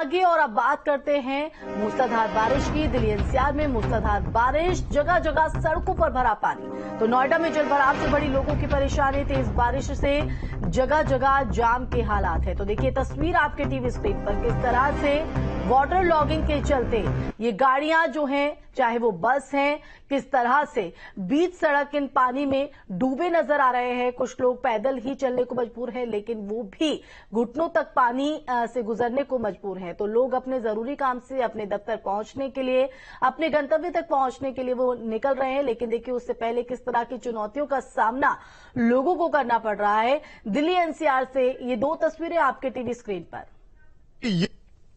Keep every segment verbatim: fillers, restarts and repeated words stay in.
आगे और अब बात करते हैं मूसलाधार बारिश की। दिल्ली एनसीआर में मूसलाधार बारिश, जगह जगह सड़कों पर भरा पानी। तो नोएडा में जलभराव से बड़ी लोगों की परेशानी, तेज बारिश से जगह जगह जाम के हालात है। तो देखिए तस्वीर आपके टीवी स्क्रीन पर, किस तरह से वाटर लॉगिंग के चलते ये गाड़ियां जो हैं, चाहे वो बस हैं, किस तरह से बीच सड़क इन पानी में डूबे नजर आ रहे हैं। कुछ लोग पैदल ही चलने को मजबूर हैं, लेकिन वो भी घुटनों तक पानी से गुजरने को मजबूर हैं। तो लोग अपने जरूरी काम से अपने दफ्तर पहुंचने के लिए, अपने गंतव्य तक पहुंचने के लिए वो निकल रहे हैं। लेकिन देखिए उससे पहले किस तरह की चुनौतियों का सामना लोगों को करना पड़ रहा है। दिल्ली एनसीआर से ये दो तस्वीरें आपके टीवी स्क्रीन पर।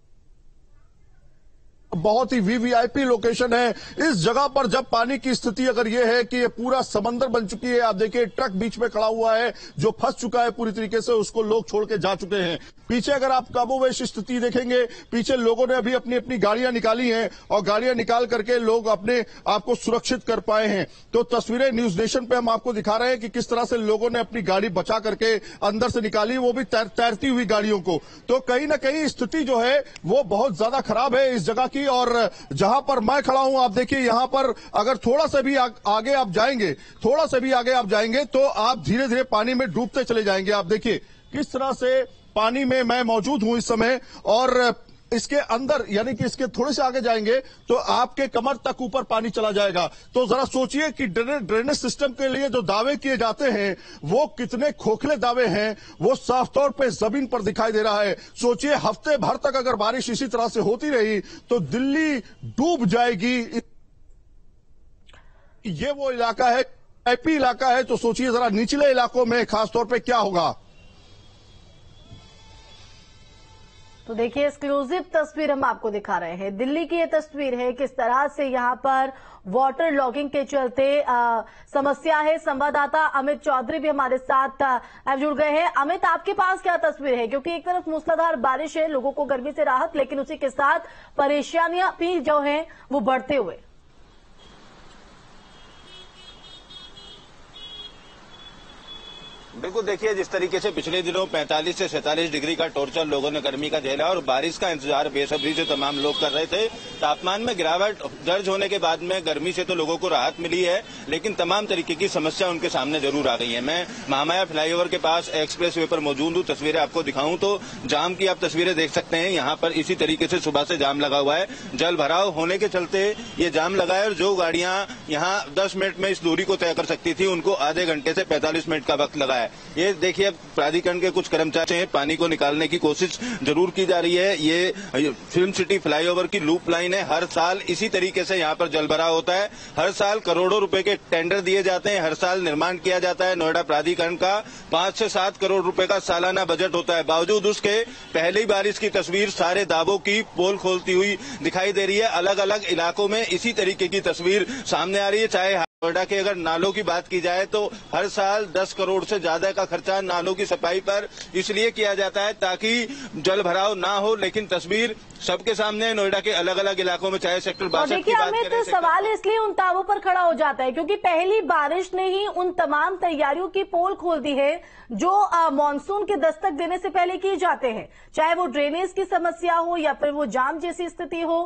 बहुत ही वीवीआईपी लोकेशन है। इस जगह पर जब पानी की स्थिति अगर ये है कि ये पूरा समंदर बन चुकी है, आप देखिए ट्रक बीच में खड़ा हुआ है जो फंस चुका है पूरी तरीके से, उसको लोग छोड़ के जा चुके हैं। पीछे अगर आप काबूवेश स्थिति देखेंगे, पीछे लोगों ने अभी अपनी अपनी गाड़ियां निकाली हैं और गाड़ियां निकाल करके लोग अपने आप को सुरक्षित कर पाए हैं। तो तस्वीरें न्यूज नेशन पे हम आपको दिखा रहे हैं कि किस तरह से लोगों ने अपनी गाड़ी बचा करके अंदर से निकाली, वो भी तैर, तैरती हुई गाड़ियों को। तो कहीं ना कहीं स्थिति जो है वो बहुत ज्यादा खराब है इस जगह की। और जहां पर मैं खड़ा हूं, आप देखिए यहां पर अगर थोड़ा सा भी आ, आगे आप जाएंगे थोड़ा सा भी आगे आप जाएंगे तो आप धीरे धीरे पानी में डूबते चले जाएंगे। आप देखिए किस तरह से पानी में मैं मौजूद हूं इस समय, और इसके अंदर यानी कि इसके थोड़े से आगे जाएंगे तो आपके कमर तक ऊपर पानी चला जाएगा। तो जरा सोचिए कि ड्रेनेज सिस्टम के लिए जो दावे किए जाते हैं वो कितने खोखले दावे हैं, वो साफ तौर पे जमीन पर दिखाई दे रहा है। सोचिए हफ्ते भर तक अगर बारिश इसी तरह से होती रही तो दिल्ली डूब जाएगी। ये वो इलाका है, आईपी इलाका है, तो सोचिए जरा निचले इलाकों में खासतौर पे क्या होगा। तो देखिए एक्सक्लूसिव तस्वीर हम आपको दिखा रहे हैं। दिल्ली की ये तस्वीर है, किस तरह से यहां पर वाटर लॉगिंग के चलते आ, समस्या है। संवाददाता अमित चौधरी भी हमारे साथ आ, जुड़ गए हैं। अमित, आपके पास क्या तस्वीर है? क्योंकि एक तरफ मूसलाधार बारिश है, लोगों को गर्मी से राहत, लेकिन उसी के साथ परेशानियां भी जो हैं वो बढ़ते हुए। बिल्कुल, देखिए जिस तरीके से पिछले दिनों पैंतालीस से सैंतालीस डिग्री का टॉर्चर लोगों ने गर्मी का झेला और बारिश का इंतजार बेसब्री से तमाम लोग कर रहे थे। तापमान में गिरावट दर्ज होने के बाद में गर्मी से तो लोगों को राहत मिली है, लेकिन तमाम तरीके की समस्या उनके सामने जरूर आ गई है। मैं महामाया फ्लाईओवर के पास एक्सप्रेस वे पर मौजूद हूँ। तस्वीरें आपको दिखाऊं तो जाम की आप तस्वीरें देख सकते हैं। यहाँ पर इसी तरीके से सुबह से जाम लगा हुआ है। जल भराव होने के चलते ये जाम लगा है और जो गाड़ियां यहाँ दस मिनट में इस दूरी को तय कर सकती थी उनको आधे घंटे से पैंतालीस मिनट का वक्त लगा है। ये देखिए प्राधिकरण के कुछ कर्मचारी हैं, पानी को निकालने की कोशिश जरूर की जा रही है। ये फिल्म सिटी फ्लाईओवर की लूप लाइन है। हर साल इसी तरीके से यहाँ पर जलभराव होता है। हर साल करोड़ों रुपए के टेंडर दिए जाते हैं, हर साल निर्माण किया जाता है। नोएडा प्राधिकरण का पांच से सात करोड़ रुपए का सालाना बजट होता है। बावजूद उसके पहली बारिश की तस्वीर सारे दावों की पोल खोलती हुई दिखाई दे रही है। अलग अलग इलाकों में इसी तरीके की तस्वीर सामने आ रही है। चाहे नोएडा के अगर नालों की बात की जाए तो हर साल दस करोड़ से ज्यादा का खर्चा नालों की सफाई पर इसलिए किया जाता है ताकि जल भराव ना हो। लेकिन तस्वीर सबके सामने नोएडा के अलग अलग इलाकों में, चाहे सेक्टर बासठ की बात करें। तो सवाल इसलिए उन दावों पर खड़ा हो जाता है क्योंकि पहली बारिश ने ही उन तमाम तैयारियों की पोल खोल दी है जो मानसून के दस्तक देने से पहले की जाते हैं, चाहे वो ड्रेनेज की समस्या हो या फिर वो जाम जैसी स्थिति हो।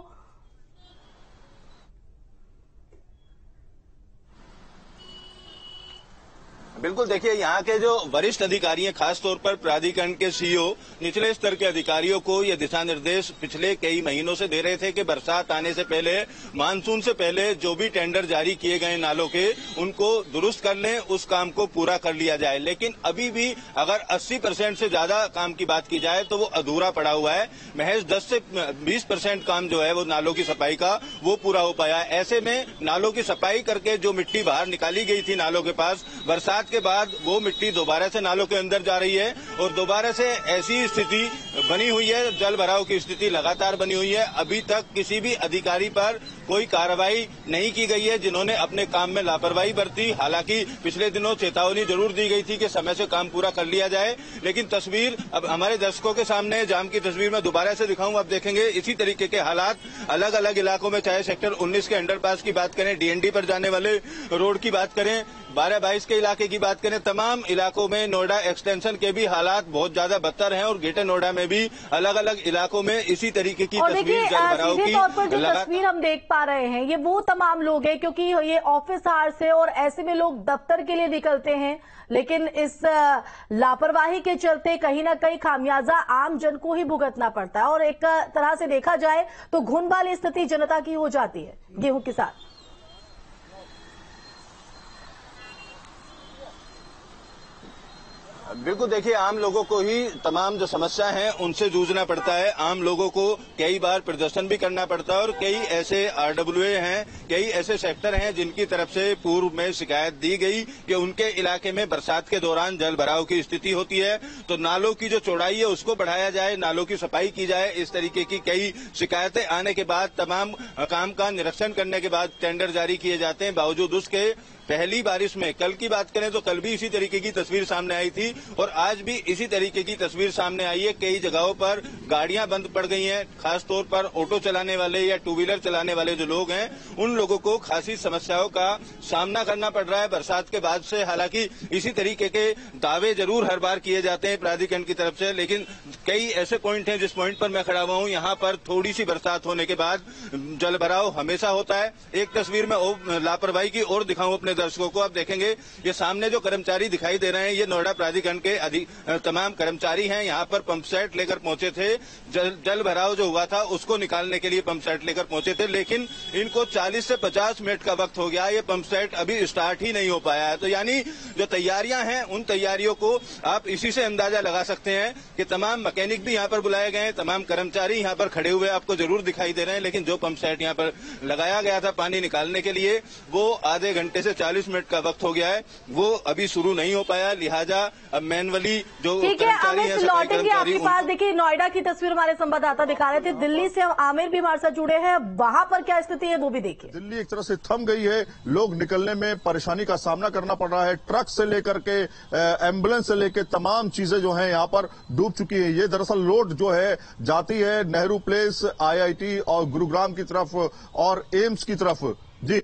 बिल्कुल, देखिए यहाँ के जो वरिष्ठ अधिकारी हैं, खासतौर पर प्राधिकरण के सीईओ निचले स्तर के अधिकारियों को ये दिशा निर्देश पिछले कई महीनों से दे रहे थे कि बरसात आने से पहले, मानसून से पहले जो भी टेंडर जारी किए गए नालों के उनको दुरुस्त कर लें, उस काम को पूरा कर लिया जाए। लेकिन अभी भी अगर अस्सी परसेंट से ज्यादा काम की बात की जाए तो वो अधूरा पड़ा हुआ है। महज दस से बीस परसेंट काम जो है वो नालों की सफाई का वो पूरा हो पाया। ऐसे में नालों की सफाई करके जो मिट्टी बाहर निकाली गई थी नालों के पास, बरसात के बाद वो मिट्टी दोबारा से नालों के अंदर जा रही है और दोबारा से ऐसी स्थिति बनी हुई है, जल भराव की स्थिति लगातार बनी हुई है। अभी तक किसी भी अधिकारी पर कोई कार्रवाई नहीं की गई है जिन्होंने अपने काम में लापरवाही बरती। हालांकि पिछले दिनों चेतावनी जरूर दी गई थी कि समय से काम पूरा कर लिया जाए, लेकिन तस्वीर अब हमारे दर्शकों के सामने जाम की तस्वीर में दोबारा से दिखाऊं, आप देखेंगे इसी तरीके के हालात अलग अलग इलाकों में, चाहे सेक्टर उन्नीस के अंडरपास की बात करें, डीएनडी पर जाने वाले रोड की बात करें, बारह बाईस के इलाके की बात करें तमाम इलाकों में नोएडा एक्सटेंशन के भी हालात बहुत ज्यादा बदतर हैं और ग्रेटर नोएडा में भी अलग अलग इलाकों में इसी तरीके की तस्वीर जल भराव की तौर पर जो तस्वीर हम देख पा रहे हैं ये वो तमाम लोग हैं, क्योंकि ये ऑफिस आवर्स है और ऐसे में लोग दफ्तर के लिए निकलते हैं, लेकिन इस लापरवाही के चलते कहीं ना कहीं खामियाजा आम जन को ही भुगतना पड़ता है और एक तरह से देखा जाए तो घुन वाली स्थिति जनता की हो जाती है गेहूं के साथ। बिल्कुल, देखिए आम लोगों को ही तमाम जो समस्या है उनसे जूझना पड़ता है। आम लोगों को कई बार प्रदर्शन भी करना पड़ता है और कई ऐसे आरडब्ल्यूए हैं, कई ऐसे सेक्टर हैं जिनकी तरफ से पूर्व में शिकायत दी गई कि उनके इलाके में बरसात के दौरान जल भराव की स्थिति होती है, तो नालों की जो चौड़ाई है उसको बढ़ाया जाए, नालों की सफाई की जाए। इस तरीके की कई शिकायतें आने के बाद तमाम काम का निरीक्षण करने के बाद टेंडर जारी किए जाते हैं। बावजूद उसके पहली बारिश में, कल की बात करें तो कल भी इसी तरीके की तस्वीर सामने आई थी और आज भी इसी तरीके की तस्वीर सामने आई है। कई जगहों पर गाड़ियां बंद पड़ गई हैं, खासतौर पर ऑटो चलाने वाले या टू व्हीलर चलाने वाले जो लोग हैं उन लोगों को खासी समस्याओं का सामना करना पड़ रहा है बरसात के बाद से। हालांकि इसी तरीके के दावे जरूर हर बार किए जाते हैं प्राधिकरण की तरफ से, लेकिन कई ऐसे पॉइंट हैं जिस पॉइंट पर मैं खड़ा हुआ हूं, यहां पर थोड़ी सी बरसात होने के बाद जल भराव हमेशा होता है। एक तस्वीर में लापरवाही की और दिखाऊं अपने दर्शकों को, आप देखेंगे ये सामने जो कर्मचारी दिखाई दे रहे हैं ये नोएडा प्राधिकरण के अधिक तमाम कर्मचारी हैं। यहाँ पर पंप सेट लेकर पहुंचे थे, जल, जल भराव जो हुआ था उसको निकालने के लिए पंप सेट लेकर पहुंचे थे, लेकिन इनको चालीस से पचास मिनट का वक्त हो गया, ये पंप सेट अभी स्टार्ट ही नहीं हो पाया है। तो यानी जो तैयारियां हैं उन तैयारियों को आप इसी से अंदाजा लगा सकते हैं कि तमाम मैकेनिक भी यहाँ पर बुलाए गए हैं, तमाम कर्मचारी यहाँ पर खड़े हुए आपको जरूर दिखाई दे रहे हैं, लेकिन जो पंप सेट यहाँ पर लगाया गया था पानी निकालने के लिए वो आधे घंटे से चालीस मिनट का वक्त हो गया है, वो अभी शुरू नहीं हो पाया। लिहाजा अब मैनुअली जो कर्मचारी हैं, लौटेंगे आपके पास। देखिए नोएडा की तस्वीर हमारे संवाददाता दिखा रहे थे, दिल्ली से आमिर भी हमारे साथ जुड़े हैं, वहां पर क्या स्थिति है वो भी देखिए। दिल्ली एक तरह से थम गई है, लोग निकलने में परेशानी का सामना करना पड़ रहा है। ट्रक से लेकर के एम्बुलेंस से लेकर तमाम चीजें जो हैं यहाँ पर डूब चुकी है। ये दरअसल रोड जो है जाती है नेहरू प्लेस, आईआईटी और गुरुग्राम की तरफ और एम्स की तरफ। जी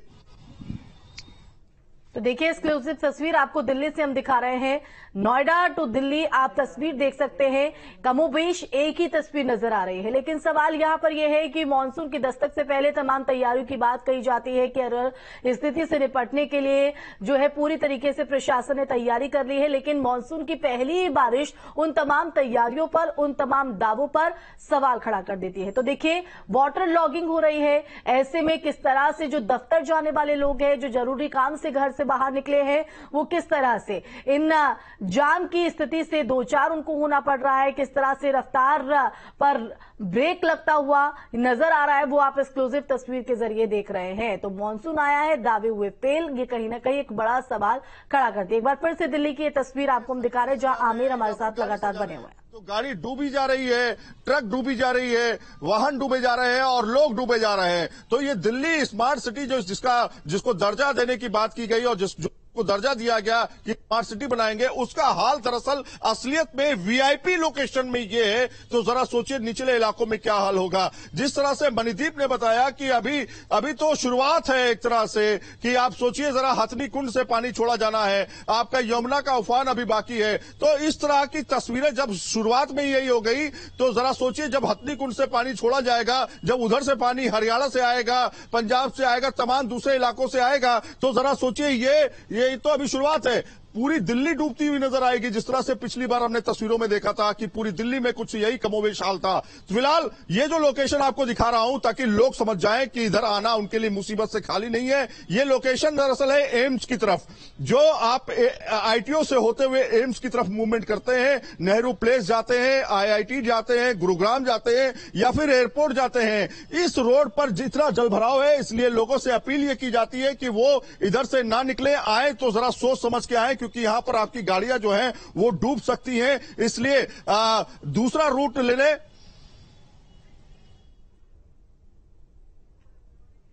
तो देखिए एक्सक्लूसिव तस्वीर आपको दिल्ली से हम दिखा रहे हैं, नोएडा टू दिल्ली आप तस्वीर देख सकते हैं, कमोबेश एक ही तस्वीर नजर आ रही है। लेकिन सवाल यहां पर यह है कि मानसून की दस्तक से पहले तमाम तैयारियों की बात कही जाती है कि अगर स्थिति से निपटने के लिए जो है पूरी तरीके से प्रशासन ने तैयारी कर ली है, लेकिन मानसून की पहली बारिश उन तमाम तैयारियों पर, उन तमाम दावों पर सवाल खड़ा कर देती है। तो देखिए वाटर लॉगिंग हो रही है, ऐसे में किस तरह से जो दफ्तर जाने वाले लोग हैं, जो जरूरी काम से घर से बाहर निकले हैं, वो किस तरह से इन जाम की स्थिति से दो चार उनको होना पड़ रहा है, किस तरह से रफ्तार पर ब्रेक लगता हुआ नजर आ रहा है, वो आप एक्सक्लूसिव तस्वीर के जरिए देख रहे हैं। तो मानसून आया है, दावे हुए फेल, ये कहीं ना कहीं एक बड़ा सवाल खड़ा करती है। एक बार फिर से दिल्ली की ये तस्वीर आपको हम दिखा रहे हैं जहां आमिर हमारे साथ लगातार बने हुए हैं। तो गाड़ी डूबी जा रही है, ट्रक डूबी जा रही है, वाहन डूबे जा रहे हैं और लोग डूबे जा रहे हैं। तो ये दिल्ली स्मार्ट सिटी जो जिसका जिसको दर्जा देने की बात की गई और जिस जो को दर्जा दिया गया कि स्मार्ट सिटी बनाएंगे, उसका हाल दरअसल असलियत में वीआईपी लोकेशन में ये है। तो जरा सोचिए निचले इलाकों में क्या हाल होगा। जिस तरह से मणिदीप ने बताया कि अभी अभी तो शुरुआत है एक तरह से, कि आप सोचिए जरा हथनी कुंड से पानी छोड़ा जाना है, आपका यमुना का उफान अभी बाकी है। तो इस तरह की तस्वीरें जब शुरुआत में यही हो गई, तो जरा सोचिए जब हथनी कुंड से पानी छोड़ा जाएगा, जब उधर से पानी हरियाणा से आएगा, पंजाब से आएगा, तमाम दूसरे इलाकों से आएगा, तो जरा सोचिए ये ये तो अभी शुरुआत है। पूरी दिल्ली डूबती हुई नजर आएगी, जिस तरह से पिछली बार हमने तस्वीरों में देखा था कि पूरी दिल्ली में कुछ यही कमोबेश हाल था। फिलहाल ये जो लोकेशन आपको दिखा रहा हूं ताकि लोग समझ जाएं कि इधर आना उनके लिए मुसीबत से खाली नहीं है। ये लोकेशन दरअसल है एम्स की तरफ। जो आप आईटीओ से होते हुए एम्स की तरफ मूवमेंट करते हैं, नेहरू प्लेस जाते हैं, आईआईटी जाते हैं, गुरुग्राम जाते हैं या फिर एयरपोर्ट जाते हैं, इस रोड पर जितना जलभराव है, इसलिए लोगों से अपील ये की जाती है कि वो इधर से ना निकले, आए तो जरा सोच समझ के आए, क्योंकि यहां पर आपकी गाड़ियां जो हैं वो डूब सकती हैं। इसलिए आ, दूसरा रूट लेने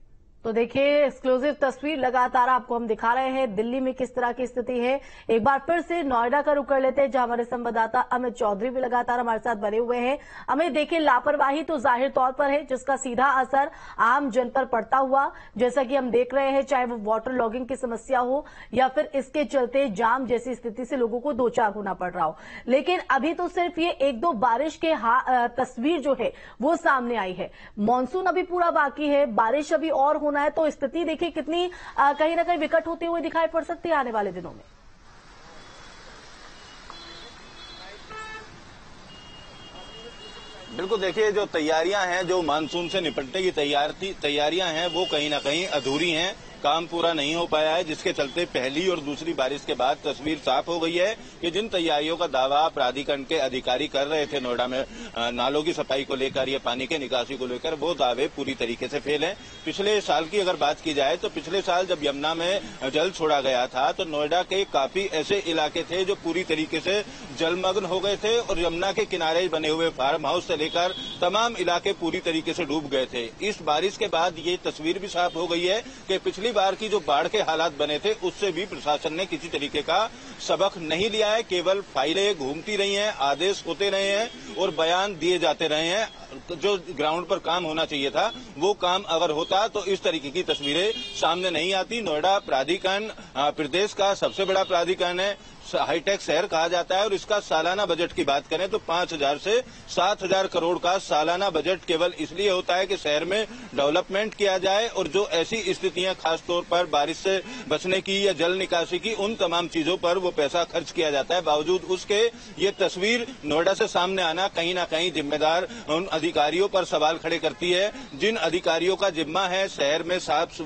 तो देखिए एक्सक्लूसिव तस्वीर लगातार आपको हम दिखा रहे हैं दिल्ली में किस तरह की स्थिति है। एक बार फिर से नोएडा का रुख कर लेते हैं, जहां हमारे संवाददाता अमित चौधरी भी लगातार हमारे साथ बने हुए हैं। अमित, देखिए लापरवाही तो जाहिर तौर पर है, जिसका सीधा असर आम जन पर पड़ता हुआ, जैसा कि हम देख रहे हैं, चाहे वो वाटर लॉगिंग की समस्या हो या फिर इसके चलते जाम जैसी स्थिति से लोगों को दो चार होना पड़ रहा हो। लेकिन अभी तो सिर्फ ये एक दो बारिश के तस्वीर जो है वो सामने आई है। मानसून अभी पूरा बाकी है, बारिश अभी और होना है, तो स्थिति देखिए कितनी आ, कहीं ना कहीं विकट होती हुई दिखाई पड़ सकती है आने वाले दिनों में। बिल्कुल, देखिए जो तैयारियां हैं, जो मानसून से निपटने की तैयारी तैयारियां हैं वो कहीं ना कहीं अधूरी हैं, काम पूरा नहीं हो पाया है, जिसके चलते पहली और दूसरी बारिश के बाद तस्वीर साफ हो गई है कि जिन तैयारियों का दावा प्राधिकरण के अधिकारी कर रहे थे नोएडा में नालों की सफाई को लेकर या पानी के निकासी को लेकर, वो दावे पूरी तरीके से फेल हैं। पिछले साल की अगर बात की जाए तो पिछले साल जब यमुना में जल छोड़ा गया था तो नोएडा के काफी ऐसे इलाके थे जो पूरी तरीके से जलमग्न हो गए थे और यमुना के किनारे बने हुए फार्म हाउस से लेकर तमाम इलाके पूरी तरीके से डूब गए थे। इस बारिश के बाद ये तस्वीर भी साफ हो गई है कि पिछली बार की जो बाढ़ के हालात बने थे उससे भी प्रशासन ने किसी तरीके का सबक नहीं लिया है। केवल फाइलें घूमती रही हैं, आदेश होते रहे हैं और बयान दिए जाते रहे हैं। जो ग्राउंड पर काम होना चाहिए था वो काम अगर होता तो इस तरीके की तस्वीरें सामने नहीं आती। नोएडा प्राधिकरण प्रदेश का सबसे बड़ा प्राधिकरण है, हाईटेक शहर कहा जाता है और इसका सालाना बजट की बात करें तो पांच हजार से सात हजार करोड़ का सालाना बजट केवल इसलिए होता है कि शहर में डेवलपमेंट किया जाए और जो ऐसी स्थितियां खासतौर पर बारिश से बचने की या जल निकासी की, उन तमाम चीजों पर वो पैसा खर्च किया जाता है। बावजूद उसके ये तस्वीर नोएडा से सामने आना कहीं ना कहीं जिम्मेदार उन अधिकारियों पर सवाल खड़े करती है, जिन अधिकारियों का जिम्मा है शहर में साफ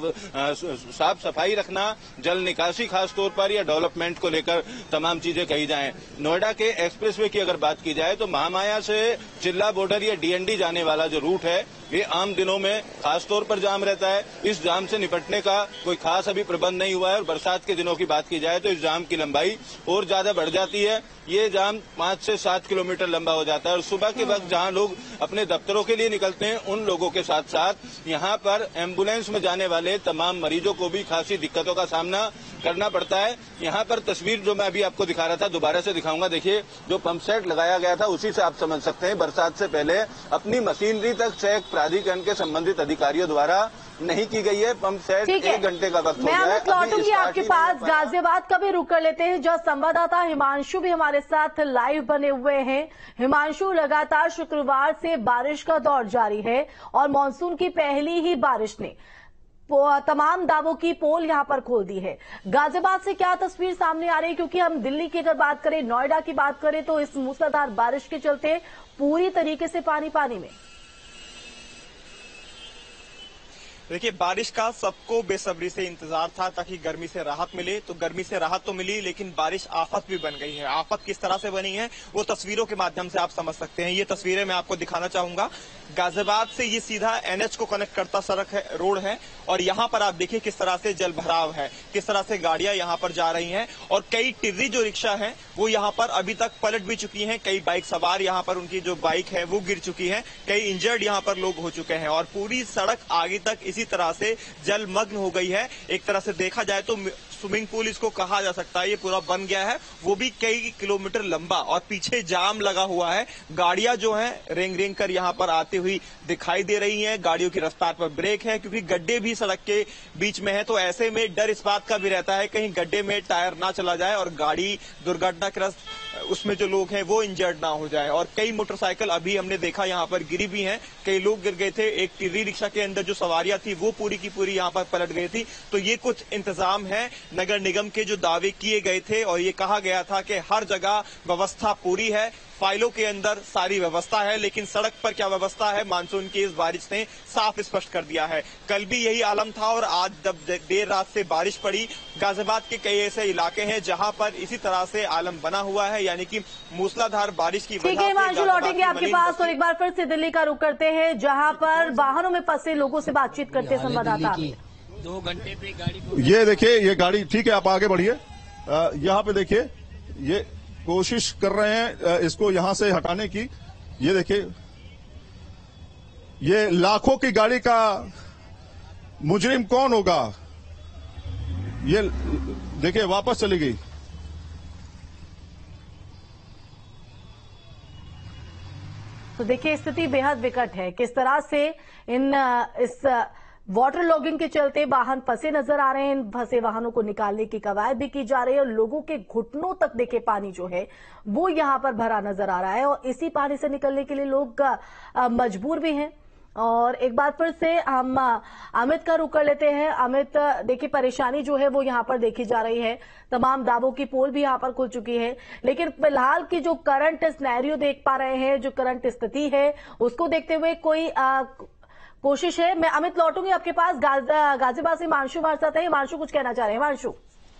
साफ सफाई रखना, जल निकासी खासतौर पर या डेवलपमेंट को लेकर तमाम चीजें कही जाएं। नोएडा के एक्सप्रेसवे की अगर बात की जाए तो महामाया से चिल्ला बॉर्डर या डीएनडी जाने वाला जो रूट है ये आम दिनों में खासतौर पर जाम रहता है। इस जाम से निपटने का कोई खास अभी प्रबंध नहीं हुआ है और बरसात के दिनों की बात की जाए तो इस जाम की लंबाई और ज्यादा बढ़ जाती है। ये जाम पांच से सात किलोमीटर लंबा हो जाता है और सुबह के वक्त जहां लोग अपने दफ्तरों के लिए निकलते हैं उन लोगों के साथ साथ यहां पर एम्बुलेंस में जाने वाले तमाम मरीजों को भी खासी दिक्कतों का सामना करना पड़ता है। यहाँ पर तस्वीर जो मैं अभी आपको दिखा रहा था दोबारा से दिखाऊंगा। देखिए जो पंप सेट लगाया गया था उसी से आप समझ सकते हैं बरसात से पहले अपनी मशीनरी तक चेक प्राधिकरण के संबंधित अधिकारियों द्वारा नहीं की गई है। पंप सेट एक घंटे का वक्त हो गया है। मैं लौटूंगी आपके पास, गाजियाबाद का भी रुक कर लेते हैं जहां संवाददाता हिमांशु भी हमारे साथ लाइव बने हुए हैं। हिमांशु, लगातार शुक्रवार से बारिश का दौर जारी है और मानसून की पहली ही बारिश ने तमाम दावों की पोल यहां पर खोल दी है। गाजियाबाद से क्या तस्वीर सामने आ रही है, क्योंकि हम दिल्ली की अगर बात करें, नोएडा की बात करें तो इस मूसलाधार बारिश के चलते पूरी तरीके से पानी पानी में। देखिए बारिश का सबको बेसब्री से इंतजार था ताकि गर्मी से राहत मिले, तो गर्मी से राहत तो मिली लेकिन बारिश आफत भी बन गई है। आफत किस तरह से बनी है वो तस्वीरों के माध्यम से आप समझ सकते हैं। ये तस्वीरें मैं आपको दिखाना चाहूंगा। गाजियाबाद से ये सीधा एनएच को कनेक्ट करता सड़क है, रोड है और यहाँ पर आप देखिए किस तरह से जल भराव है, किस तरह से गाड़ियां यहाँ पर जा रही हैं और कई टिर्री जो रिक्शा है वो यहाँ पर अभी तक पलट भी चुकी हैं। कई बाइक सवार यहाँ पर उनकी जो बाइक है वो गिर चुकी है, कई इंजर्ड यहाँ पर लोग हो चुके हैं और पूरी सड़क आगे तक इसी तरह से जलमग्न हो गई है। एक तरह से देखा जाए तो स्विमिंग पूल इसको कहा जा सकता है, ये पूरा बन गया है, वो भी कई किलोमीटर लंबा और पीछे जाम लगा हुआ है। गाड़ियां जो हैं रेंग रेंग कर यहाँ पर आती हुई दिखाई दे रही हैं। गाड़ियों की रफ्तार पर ब्रेक है क्योंकि गड्ढे भी सड़क के बीच में है, तो ऐसे में डर इस बात का भी रहता है कहीं गड्ढे में टायर ना चला जाए और गाड़ी दुर्घटनाग्रस्त उसमें जो लोग हैं वो इंजर्ड ना हो जाए। और कई मोटरसाइकिल अभी हमने देखा यहाँ पर गिरी भी हैं, कई लोग गिर गए थे। एक टिर्री रिक्शा के अंदर जो सवारियां थी वो पूरी की पूरी यहाँ पर पलट गई थी। तो ये कुछ इंतजाम है नगर निगम के जो दावे किए गए थे और ये कहा गया था कि हर जगह व्यवस्था पूरी है, फाइलों के अंदर सारी व्यवस्था है, लेकिन सड़क पर क्या व्यवस्था है मानसून की इस बारिश ने साफ स्पष्ट कर दिया है। कल भी यही आलम था और आज जब देर रात से बारिश पड़ी, गाजियाबाद के कई ऐसे इलाके हैं जहां पर इसी तरह से आलम बना हुआ है, यानी कि मूसलाधार बारिश की वजह से। हिमांशु, लौटेंगे आपके पास और एक बार फिर से दिल्ली का रुख करते हैं जहां पर वाहनों में फंसे लोगों से बातचीत करते संवाददाता। दो घंटे पे गाड़ी, ये देखिए ये गाड़ी, ठीक है आप आगे बढ़िए। यहाँ पे देखिए ये कोशिश कर रहे हैं इसको यहां से हटाने की। ये देखिए ये लाखों की गाड़ी का मुजरिम कौन होगा? ये देखिए वापस चली गई। तो देखिए स्थिति बेहद विकट है। किस तरह से इन इस वाटर लॉगिंग के चलते वाहन फंसे नजर आ रहे हैं। इन फंसे वाहनों को निकालने की कवायद भी की जा रही है और लोगों के घुटनों तक देखिए पानी जो है वो यहां पर भरा नजर आ रहा है और इसी पानी से निकलने के लिए लोग मजबूर भी हैं। और एक बार फिर से हम अमित का रुख कर लेते हैं। अमित, देखिए परेशानी जो है वो यहां पर देखी जा रही है। तमाम दाबों की पोल भी यहां पर खुल चुकी है, लेकिन फिलहाल की जो करंट सिनेरियो देख पा रहे हैं, जो करंट स्थिति है उसको देखते हुए कोई आ, कोशिश है। मैं अमित लौटूंगी आपके पास। गाज, गाजियाबाद से हिमांशु हमारे साथ है। हिमांशु कुछ कहना चाह रहे हैं? हिमांशु।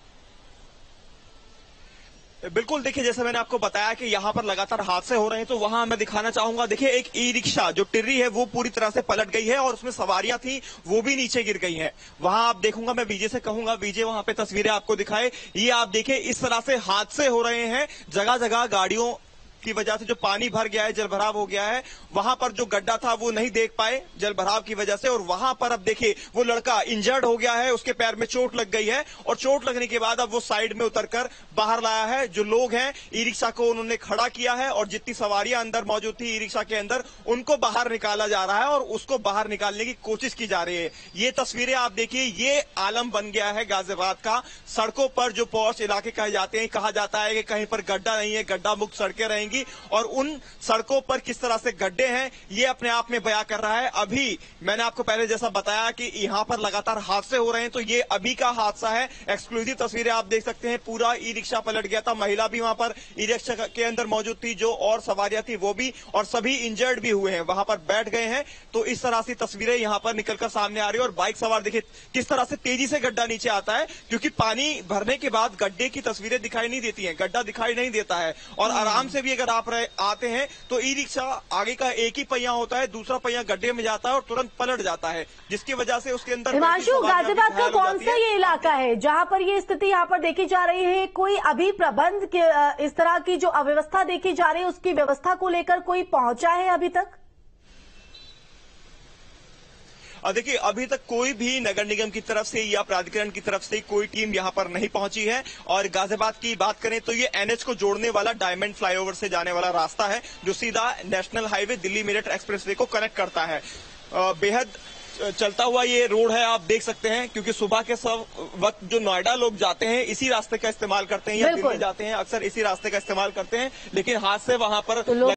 बिल्कुल, देखिए जैसे मैंने आपको बताया कि यहाँ पर लगातार हादसे हो रहे हैं, तो वहां मैं दिखाना चाहूंगा। देखिए एक ई रिक्शा जो टिर्री है वो पूरी तरह से पलट गई है और उसमें सवारियां थी वो भी नीचे गिर गई हैं। वहां आप देखूंगा, मैं विजय से कहूंगा विजय वहां पे तस्वीरें आपको दिखाए। ये आप देखिए इस तरह से हादसे हो रहे हैं, जगह जगह गाड़ियों की वजह से जो पानी भर गया है, जलभराव हो गया है। वहां पर जो गड्ढा था वो नहीं देख पाए जलभराव की वजह से, और वहां पर अब देखिए वो लड़का इंजर्ड हो गया है, उसके पैर में चोट लग गई है और चोट लगने के बाद अब वो साइड में उतरकर बाहर लाया है। जो लोग हैं ई रिक्शा को उन्होंने खड़ा किया है और जितनी सवारियां अंदर मौजूद थी ई रिक्शा के अंदर उनको बाहर निकाला जा रहा है और उसको बाहर निकालने की कोशिश की जा रही है। ये तस्वीरें आप देखिए, ये आलम बन गया है गाजियाबाद का। सड़कों पर जो पॉश इलाके कहे जाते हैं, कहा जाता है कि कहीं पर गड्ढा नहीं है, गड्ढा मुक्त सड़कें रहेंगी, और उन सड़कों पर किस तरह से गड्ढे हैं ये अपने आप में बयां कर रहा है। अभी मैंने आपको पहले जैसा बताया कि यहां पर लगातार हादसे हो रहे हैं, तो ये अभी का हादसा है। एक्सक्लूसिव तस्वीरें आप देख सकते हैं। पूरा ई रिक्शा पलट गया था, महिला भी वहां पर ई रिक्शा के अंदर मौजूद थी, जो और सवारियां थी वो भी, और सभी इंजर्ड भी हुए हैं, वहां पर बैठ गए हैं। तो इस तरह से तस्वीरें यहां पर निकलकर सामने आ रही है। और बाइक सवार देखिए किस तरह से तेजी से गड्ढा नीचे आता है, क्योंकि पानी भरने के बाद गड्ढे की तस्वीरें दिखाई नहीं देती हैं, गड्ढा दिखाई नहीं देता है। और आराम से भी अगर आप आते हैं तो ई रिक्शा आगे का एक ही पहिया होता है, दूसरा पहिया गड्ढे में जाता है और तुरंत पलट जाता है, जिसकी वजह से उसके अंदर। हिमांशु, गाजियाबाद का कौन सा ये इलाका है जहां पर ये स्थिति यहाँ पर देखी जा रही है? कोई अभी प्रबंध के इस तरह की जो अव्यवस्था देखी जा रही है उसकी व्यवस्था को लेकर कोई पहुंचा है अभी तक? देखिए अभी तक कोई भी नगर निगम की तरफ से या प्राधिकरण की तरफ से कोई टीम यहां पर नहीं पहुंची है। और गाजियाबाद की बात करें तो ये एनएच को जोड़ने वाला डायमंड फ्लाईओवर से जाने वाला रास्ता है, जो सीधा national highway Delhi Meerut expressway को कनेक्ट करता है। बेहद चलता हुआ ये रोड है, आप देख सकते हैं, क्योंकि सुबह के सब वक्त जो नोएडा लोग जाते हैं इसी रास्ते का इस्तेमाल करते हैं, या दिल्ली जाते हैं अक्सर इसी रास्ते का इस्तेमाल करते हैं, लेकिन हाथ से वहां पर